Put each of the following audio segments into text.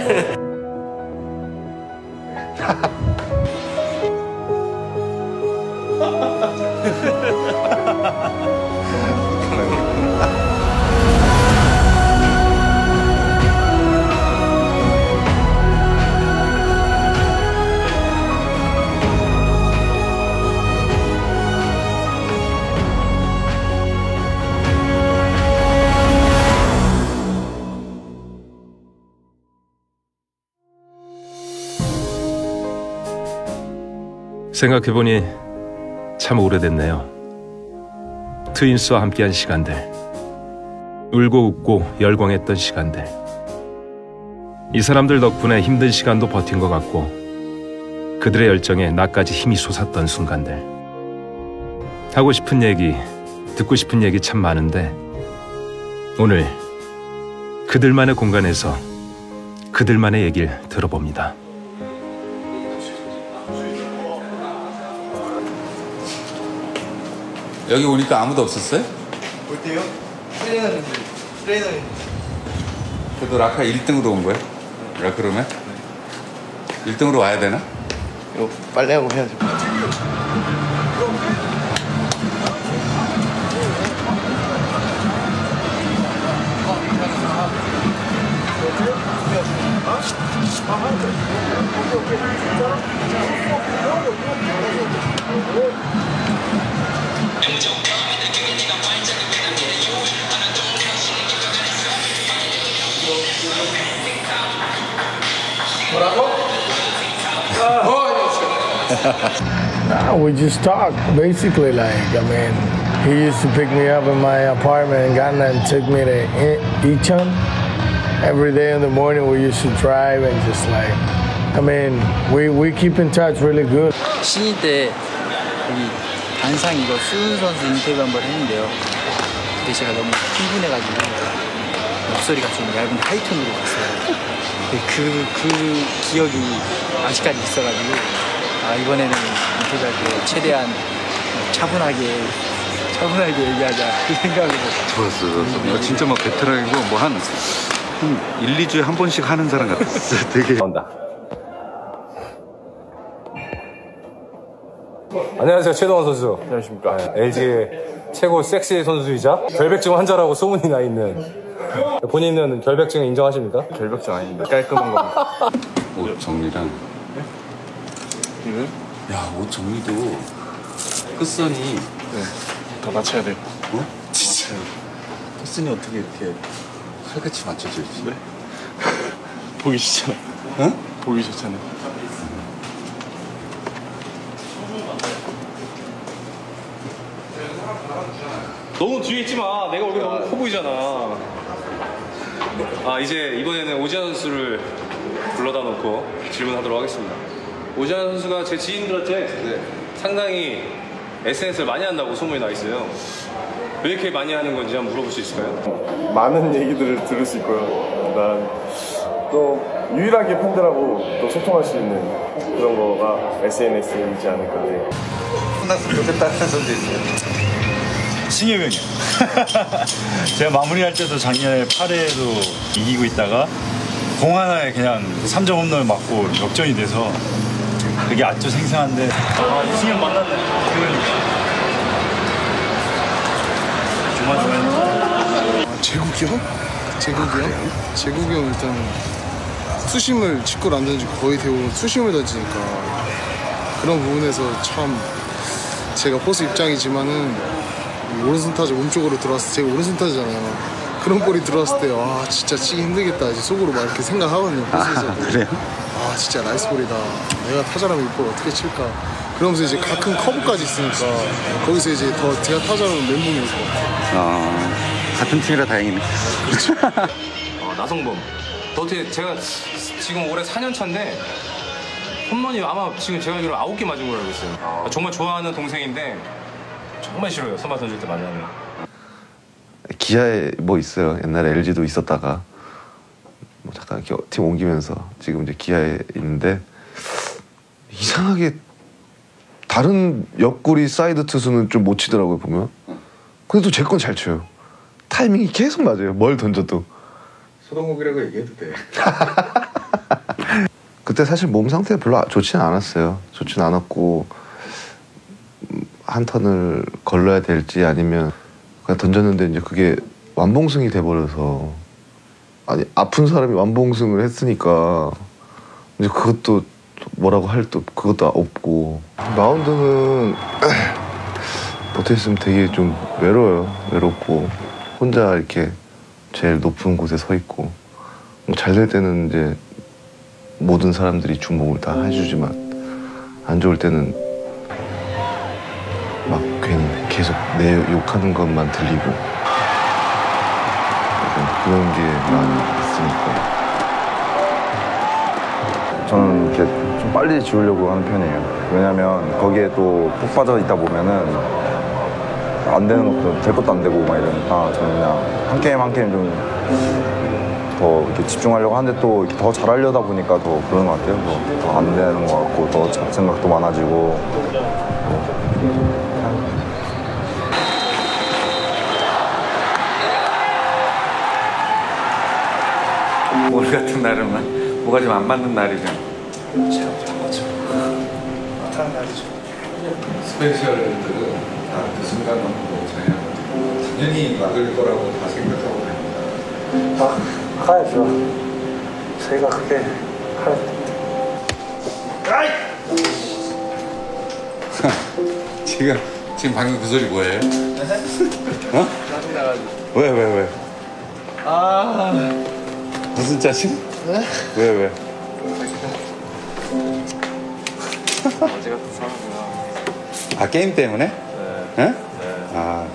생각해보니 참 오래됐네요. 트윈스와 함께한 시간들, 울고 웃고 열광했던 시간들. 이 사람들 덕분에 힘든 시간도 버틴 것 같고 그들의 열정에 나까지 힘이 솟았던 순간들. 하고 싶은 얘기, 듣고 싶은 얘기 참 많은데 오늘 그들만의 공간에서 그들만의 얘기를 들어봅니다. 여기 오니까 아무도 없었어요? 올 때요? 트레이너는 그래도 라카 1등으로 온 거야? 라크로면? 1등으로 와야 되나? 이거 빨래하고 해야죠. We just talked, basically. Like, I mean, he used to pick me up in my apartment in Ghana and took me to Icheon. Every day in the morning, we used to drive and just like, I mean, we keep in touch really good. 신인 때 여기 단상 이거 수훈 선수 인터뷰 한번 했는데요. 그때 제가 너무 흥분해가지고 목소리가 좀 얇은 하이톤으로 갔어요. 그 기억이 아직까지 있어가지고 이번에는 인터뷰할 때 최대한 차분하게 얘기하자 그 생각으로. 좋았어. 진짜 막 베테랑이고 뭐 한 1, 2주에 한 번씩 하는 사람 같았어. 되게. 나온다. 안녕하세요, 최동원 선수. 안녕하십니까. LG의 최고 섹시 선수이자 결백증 환자라고 소문이 나 있는. 본인은 결백증 인정하십니까? 결벽증 아닙니다. 깔끔한 겁니다. 옷 정리랑. 야, 옷 정리도 끝선이 더 맞춰야 돼요. 어? 진짜 끝선이 어떻게 이렇게 칼같이 맞춰져 있지? 네? 보기 좋잖아. 응? 보기 좋잖아요. 너무 뒤에 있지 마. 내가 얼굴 너무 커 보이잖아. 이제 이번에는 오지환 선수를 불러다 놓고 질문하도록 하겠습니다. 오지환 선수가 제 지인들한테 상당히 SNS를 많이 한다고 소문이 나 있어요. 왜 이렇게 많이 하는 건지 한번 물어볼 수 있을까요? 많은 얘기들을 들을 수 있고요. 그다음 또 유일하게 팬들하고 또 소통할 수 있는 그런 거가 SNS이지 않을까. 끝났으면 좋겠다는 선수 있어요. 승엽형이요. 제가 마무리할 때도 작년에 8회에도 이기고 있다가 공 하나에 그냥 3점 홈런을 맞고 역전이 돼서 그게 아주 생생한데 승엽 만났네. 그러니까 제국이요? 제국이 형 일단 수심을 직구를 안 던지고 거의 대부분 수심을 던지니까 그런 부분에서 참 제가 포수 입장이지만은 오른손 타자 몸쪽으로 들어왔을 때 제가 오른손 타자잖아요. 그런 볼이 들어왔을 때 진짜 치기 힘들겠다 이제 속으로 막 이렇게 생각하거든요. 그래요? 진짜 나이스 볼이다. 내가 타자라면 이 볼 어떻게 칠까. 그러면서 이제 가끔 커브까지 있으니까 거기서 이제 더 제가 타자라면 멘붕이 올 것 같아요. 같은 팀이라 다행이네. 그렇죠. 나성범. 어떻게 제가 지금 올해 4년 차인데 홈런이 아마 지금 제가 알기로 9개 맞은 걸로 알고 있어요. 정말 좋아하는 동생인데 정말 싫어요. 선발 던질 때 만나면. 기아에 뭐 있어요. 옛날에 LG도 있었다가 뭐 잠깐 팀 옮기면서 지금 이제 기아에 있는데 이상하게 다른 옆구리 사이드 투수는 좀 못 치더라고요 보면. 근데 또 제 건 잘 쳐요. 타이밍이 계속 맞아요. 뭘 던져도. 소동욱이라고 얘기해도 돼. 그때 사실 몸 상태가 별로 좋지는 않았어요. 좋지는 않았고 한 턴을 걸러야 될지 아니면 그냥 던졌는데 이제 그게 완봉승이 돼버려서 아니 아픈 사람이 완봉승을 했으니까 이제 그것도 뭐라고 할 또 그것도 없고 마운드는 어떻게 있으면 되게 좀 외롭고 혼자 이렇게 제일 높은 곳에 서 있고 잘 될 때는 이제 모든 사람들이 주목을 다 해주지만 안 좋을 때는 막 괜히 계속 내 욕하는 것만 들리고 그런 게 많이 있으니까 저는 이렇게 좀 빨리 지우려고 하는 편이에요. 왜냐면 거기에 또 푹 빠져 있다 보면은 안 되는 것도 될 것도 안 되고 막 이러니까 저는 그냥 한 게임 한 게임 좀 더 이렇게 집중하려고 하는데 또 이렇게 더 잘하려다 보니까 더 그런 것 같아요. 더 안 되는 것 같고 더 잡생각도 많아지고. 오늘 같은 날은 뭐가 좀 안 맞는 날이죠. 스페셜들은 다 그 순간만큼 당연히 막을 거라고 다 생각하고 다닙니다. 가야죠. 저희가 그게 지금 방금 그 소리 뭐예요? 어? 왜? 무슨 짜증? 왜? 어제 같은 상황이라. 아 게임 때문에? 네. 아.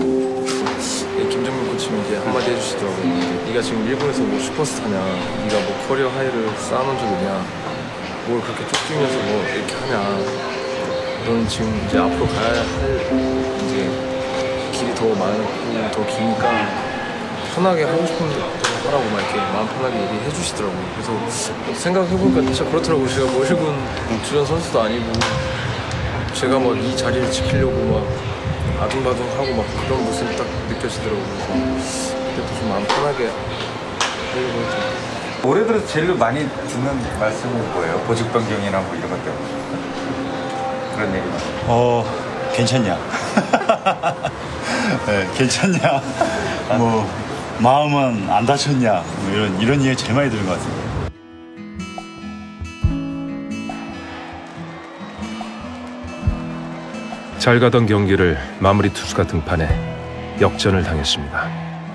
김정민 코치님 이제 한마디 해주시더라고요. 네가 지금 일본에서 뭐 슈퍼스타냐, 네가 뭐 커리어 하이를 쌓아놓은 적 있냐, 뭘 그렇게 쫓기면서 뭐 이렇게 하냐. 너는 지금 이제 앞으로 가야 할 이제 길이 더 많고 더 기니까 편하게 하고 싶은 대로 하라고 막 이렇게 마음 편하게 얘기해 주시더라고요. 그래서 생각해보니까 진짜 그렇더라고요. 제가 뭐 1군 주전 선수도 아니고 제가 막 이 자리를 지키려고 막 아둥바둥하고 막 그런 모습이 딱 느껴지더라고요. 그래서 그때도 좀 마음 편하게 하려고 했죠. 올해 들어서 제일 많이 듣는 말씀은 뭐예요? 보직 변경이나 뭐 이런 것 때문에 그런 얘기만. 괜찮냐? 네, 괜찮냐? 뭐 마음은 안 다쳤냐? 뭐 이런 얘기 제일 많이 들은 것 같아요. 잘 가던 경기를 마무리 투수가 등판해 역전을 당했습니다.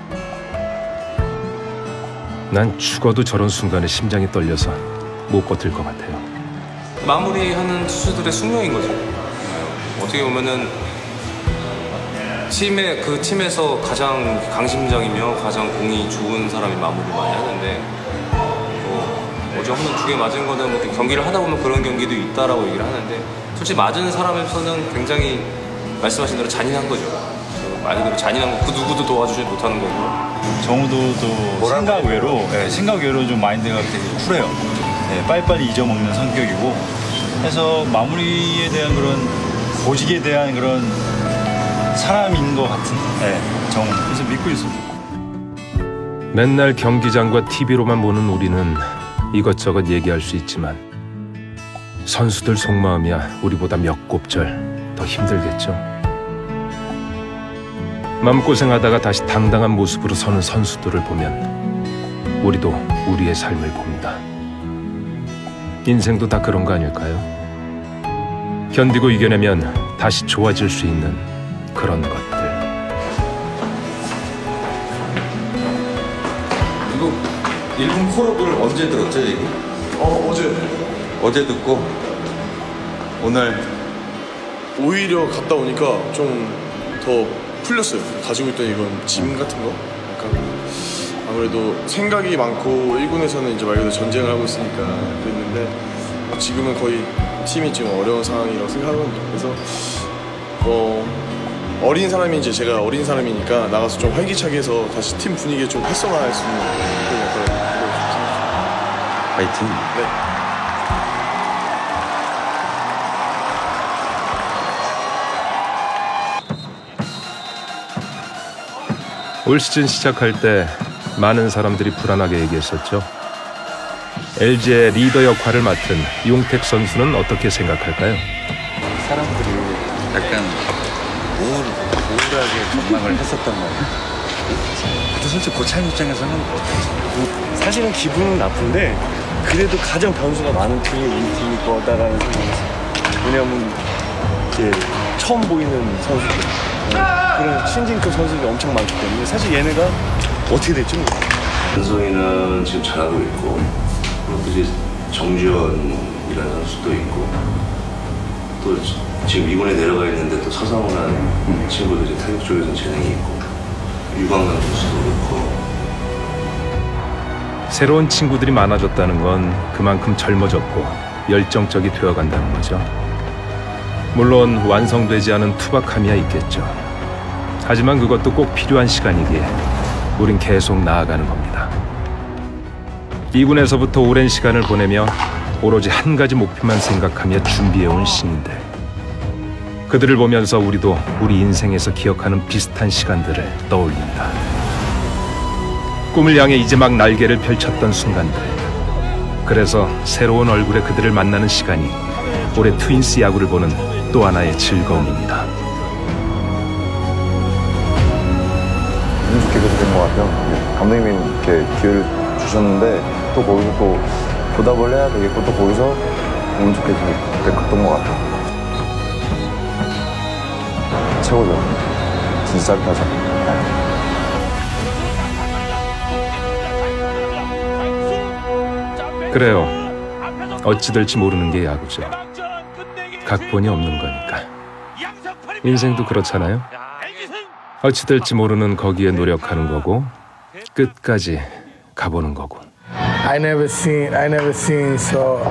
난 죽어도 저런 순간에 심장이 떨려서 못 버틸 것 같아요. 마무리하는 투수들의 숙명인 거죠. 어떻게 보면은 그 팀에서 가장 강심장이며 가장 공이 좋은 사람이 마무리를 많이 하는데 어제 홈런 2개 맞은 거는 뭐 경기를 하다 보면 그런 경기도 있다라고 얘기를 하는데 솔직히 맞은 사람에서는 굉장히 말씀하신 대로 잔인한 거죠. 말 그대로 잔인한 거 그 누구도 도와주지 못하는 거고. 정우도도 생각 외로 좀 마인드가 되게 쿨해요. 네, 빨리빨리 잊어먹는 성격이고 해서 마무리에 대한 그런 보직에 대한 그런 사람인 것 같은 정우. 그래서 믿고 있습니다. 맨날 경기장과 TV로만 보는 우리는 이것저것 얘기할 수 있지만 선수들 속마음이야 우리보다 몇 곱절 더 힘들겠죠. 마음고생하다가 다시 당당한 모습으로 서는 선수들을 보면 우리도 우리의 삶을 봅니다. 인생도 다 그런 거 아닐까요? 견디고 이겨내면 다시 좋아질 수 있는 그런 것들. 이거 일본 콜업을 언제 들었죠, 얘기? 어제 듣고 오늘 오히려 갔다 오니까 좀 더 풀렸어요. 가지고 있던 이건 짐 같은 거. 약간 아무래도 생각이 많고 1군에서는 이제 말 그대로 전쟁을 하고 있으니까 그랬는데 지금은 거의 팀이 지금 어려운 상황이라고 생각하거든요. 그래서 어린 사람이 이제 제가 어린 사람이니까 나가서 좀 활기차게 해서 다시 팀 분위기에 좀 활성화할 수 있는 그런 역할을 하고 싶습니다. 파이팅. 네. 올 시즌 시작할 때 많은 사람들이 불안하게 얘기했었죠. LG의 리더 역할을 맡은 용택 선수는 어떻게 생각할까요? 사람들이 약간 우울하게 전망을 했었단 말이에요. 근데 솔직히 고참 입장에서는 사실은 기분은 나쁜데 그래도 가장 변수가 많은 팀이 이 팀일 거다라는 생각이 있어요. 왜냐하면 이제 처음 보이는 선수들, 그런 신진급 선수들이 엄청 많기 때문에 사실 얘네가 어떻게 될지 모르겠어요. 한성이는 지금 잘하고 있고, 또 이제 정지현이라는 선수도 있고, 또 지금 이번에 내려가 있는데 또 서상훈한 친구들이 타격 쪽에서는 재능이 있고, 유광남 선수도 그렇고. 새로운 친구들이 많아졌다는 건 그만큼 젊어졌고 열정적이 되어간다는 거죠. 물론 완성되지 않은 투박함이야 있겠죠. 하지만 그것도 꼭 필요한 시간이기에 우린 계속 나아가는 겁니다. 2군에서부터 오랜 시간을 보내며 오로지 한 가지 목표만 생각하며 준비해온 신인들. 그들을 보면서 우리도 우리 인생에서 기억하는 비슷한 시간들을 떠올린다. 꿈을 향해 이제 막 날개를 펼쳤던 순간들. 그래서 새로운 얼굴의 그들을 만나는 시간이 올해 트윈스 야구를 보는 또 하나의 즐거움입니다. 운 좋게 그렇게 된 것 같아요. 감독님이 이렇게 기회를 주셨는데 또 거기서 또 보답을 해야 되겠고 또 거기서 운 좋게 됐던 것 같아요. 최고죠. 진짜 짜릿하죠. 네. 그래요. 어찌 될지 모르는 게 야구죠. 각본이 없는 거니까. 인생도 그렇잖아요. 어찌 될지 모르는 거기에 노력하는 거고 끝까지 가보는 거고. I never seen so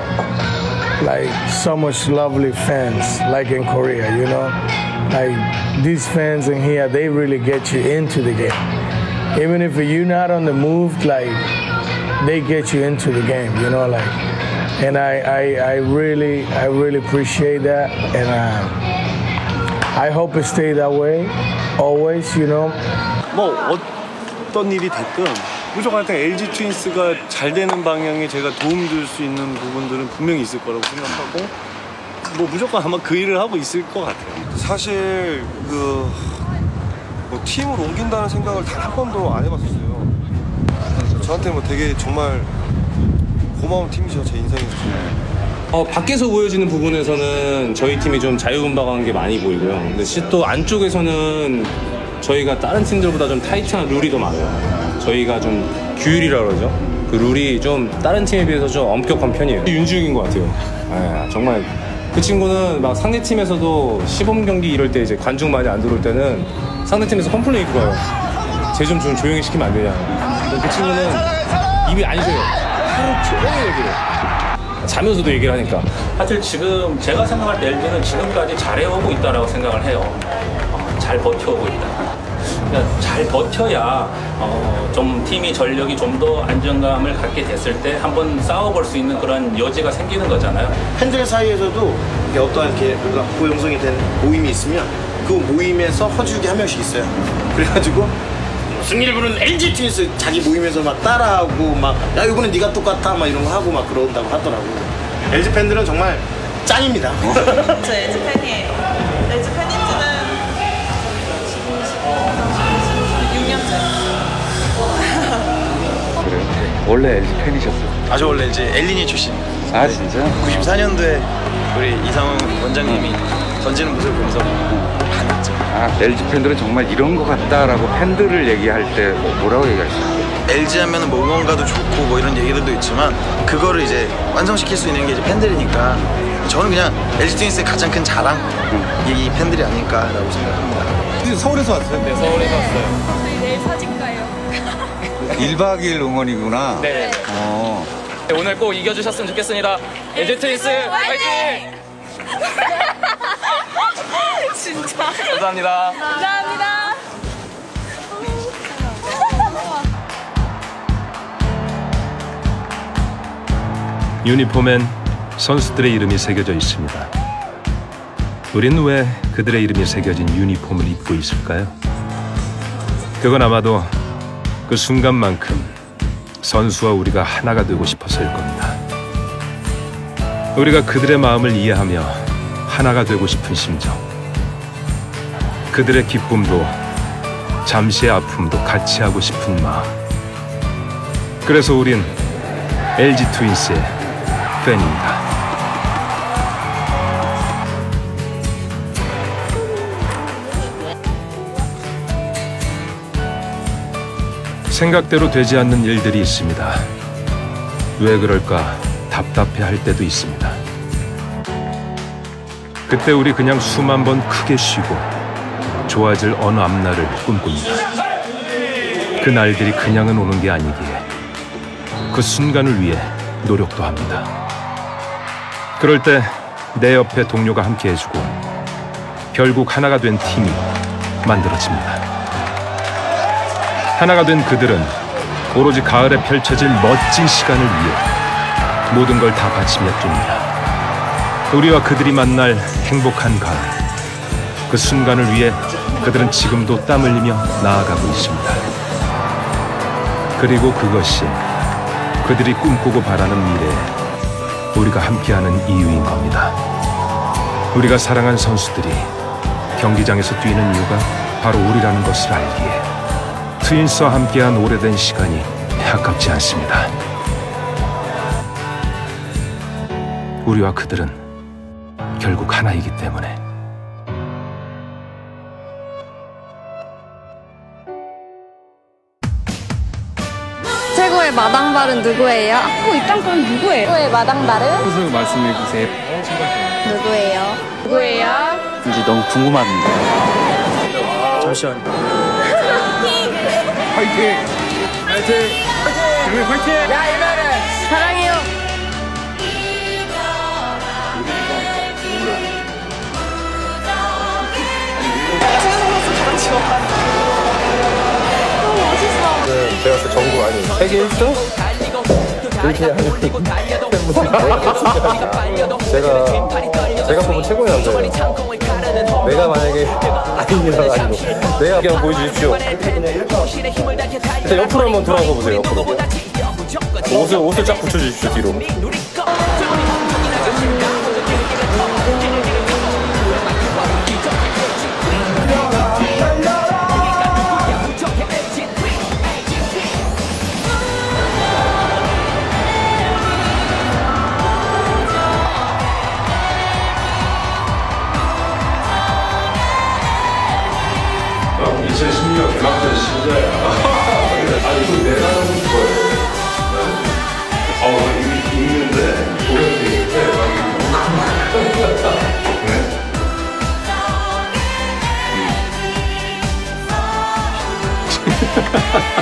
much lovely fans like in Korea, you know? Like these fans in here, they really get you into the game. Even if you're not on the move, like they get you into the game, you know, like, and I really appreciate that, and I hope it stay that way, always, you know. 뭐 어떤 일이 됐든 무조건 하여튼 LG 트윈스가 잘 되는 방향에 제가 도움 줄 수 있는 부분들은 분명히 있을 거라고 생각하고, 뭐 무조건 아마 그 일을 하고 있을 것 같아요. 사실 뭐 팀을 옮긴다는 생각을 단 한 번도 안 해봤었어요. 저한테 뭐 되게 정말 고마운 팀이죠, 제 인생에서. 밖에서 보여지는 부분에서는 저희 팀이 좀 자유분방한 게 많이 보이고요. 근데 또 안쪽에서는 저희가 다른 팀들보다 좀 타이트한 룰이 더 많아요. 저희가 좀 규율이라고 그러죠. 그 룰이 좀 다른 팀에 비해서 좀 엄격한 편이에요. 윤주영인 것 같아요. 네, 정말 그 친구는 막 상대 팀에서도 시범 경기 이럴 때 이제 관중 많이 안 들어올 때는 상대 팀에서 컴플레인이 들어와요. 쟤 좀 조용히 시키면 안 되냐. 그 친구는 입이 안 쉬어요. 하루 종일 얘기를 해요. 자면서도 얘기를 하니까. 사실 지금 제가 생각할 때 LG는 지금까지 잘해오고 있다고 생각을 해요. 잘 버텨오고 있다. 그러니까 잘 버텨야 좀 팀이 전력이 좀 더 안정감을 갖게 됐을 때 한번 싸워볼 수 있는 그런 여지가 생기는 거잖아요. 팬들 사이에서도 어떠한 고형성이 된 모임이 있으면 그 모임에서 허주기 한 명씩 있어요. 그래가지고 승리를 부르는 LG 트윈스 자기 모임에서 막 따라하고 막 야 이번엔 네가 똑같아 막 이런 거 하고 막 그런다고 하더라고. LG 팬들은 정말 짱입니다. 저 LG 팬이에요. LG 팬인 지는 6년째. 그래요? 원래 LG 팬이셨어요? 아주 원래 이제 엘리니 출신. 아 진짜? 94년도에 우리 이상훈 원장님이 던지는 모습을 보면서 반했죠. 아 LG 팬들은 정말 이런 거 같다라고 팬들을 얘기할 때 뭐라고 얘기하시나요? LG 하면 뭐 응원가도 좋고 뭐 이런 얘기들도 있지만 그거를 이제 완성시킬 수 있는 게 이제 팬들이니까 저는 그냥 LG 트윈스의 가장 큰 자랑 이 팬들이 아닐까라고 생각합니다. 서울에서 왔어요? 네, 서울에서 왔어요. 내일 사진 가요. 1박 2일 응원이구나. 네. 네, 오늘 꼭 이겨주셨으면 좋겠습니다. LG 트윈스 화이팅! 진짜. 감사합니다. 감사합니다. 유니폼엔 선수들의 이름이 새겨져 있습니다. 우린 왜 그들의 이름이 새겨진 유니폼을 입고 있을까요? 그건 아마도 그 순간만큼 선수와 우리가 하나가 되고 싶어서일 겁니다. 우리가 그들의 마음을 이해하며 하나가 되고 싶은 심정, 그들의 기쁨도 잠시의 아픔도 같이 하고 싶은 마음. 그래서 우린 LG 트윈스의 팬입니다. 생각대로 되지 않는 일들이 있습니다. 왜 그럴까 답답해 할 때도 있습니다. 그때 우리 그냥 수만 번 크게 쉬고 좋아질 어느 앞날을 꿈꿉니다. 그 날들이 그냥은 오는 게 아니기에 그 순간을 위해 노력도 합니다. 그럴 때 내 옆에 동료가 함께 해주고 결국 하나가 된 팀이 만들어집니다. 하나가 된 그들은 오로지 가을에 펼쳐질 멋진 시간을 위해 모든 걸 다 바치며 뜁니다. 우리와 그들이 만날 행복한 가을, 그 순간을 위해 그들은 지금도 땀 흘리며 나아가고 있습니다. 그리고 그것이 그들이 꿈꾸고 바라는 미래에 우리가 함께하는 이유인 겁니다. 우리가 사랑한 선수들이 경기장에서 뛰는 이유가 바로 우리라는 것을 알기에 트윈스와 함께한 오래된 시간이 아깝지 않습니다. 우리와 그들은 결국 하나이기 때문에. 최고의 마당발은 누구예요? 입장권 누구예요? 최고의 마당발은? 소설 말씀해 주세요. 누구예요? 누구예요? 이제 너무 궁금합니다. 잠시만요. 화이팅! 화이팅! 화이팅! 화이팅! 야, 이날은 사랑해요. 제가 그 전국 아니 세계 1등? 이렇게 하는 제가 뽑은 최고의 남자예요. 내가 만약에 아닙니다가 아니고 내가 그냥 보여주십시오. 일단 옆으로 한번 돌아가 보세요. 옆으로 옷을 쫙 붙여주십시오. 뒤로. 대박전 신자야. 아니 이거 내가 하는 거예요. 이거 읽는데 오래도 있는데 막